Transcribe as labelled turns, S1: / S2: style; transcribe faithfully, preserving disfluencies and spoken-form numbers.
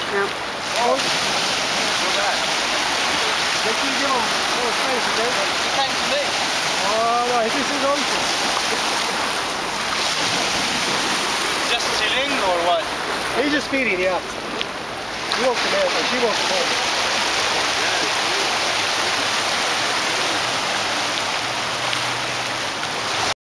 S1: Yeah.
S2: Oh. Look at that.
S3: Let's give him more space again.
S2: He came to me.
S3: Oh no, this is nonsense.
S2: Just chilling or what?
S3: He's just feeding, yeah. He wants to come out, but she wants to come out.